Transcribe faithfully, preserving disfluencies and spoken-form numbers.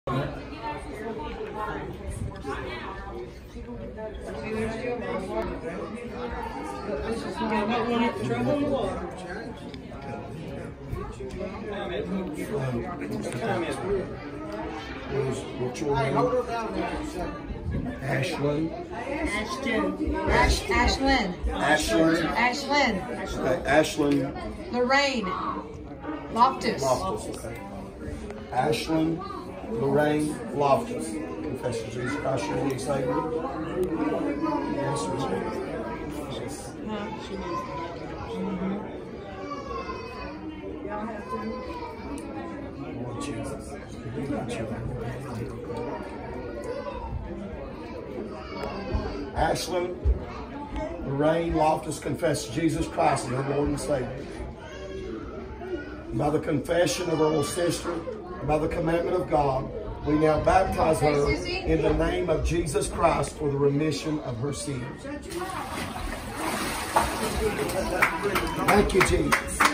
What's your name? Ashlyn. Ashton. Ash, Ashlyn. Ashlyn. Ashlyn. Okay. Ashlyn. Lorraine. Loftus. Loftus, okay. Ashlyn Lorraine Loftus. Confess to Jesus Christ, your Lord and Savior. Yes, yes. Huh? Mm-hmm. Lord Jesus. Ashlyn Lorraine Loftus confess Jesus Christ as her Lord and Savior. By the confession of her little sister, by the commandment of God, we now baptize her in the name of Jesus Christ for the remission of her sins. Thank you, Jesus.